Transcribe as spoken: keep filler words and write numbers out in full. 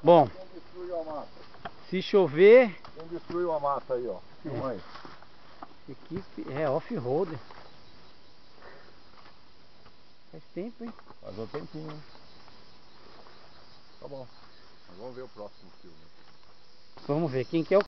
Bom, Quem destruiu a mata? se chover... Quem destruiu a mata aí, ó? É. Equipe é off-road. Faz tempo, hein? Faz um tempinho. Tá bom. Vamos ver o próximo filme. Vamos ver quem que é o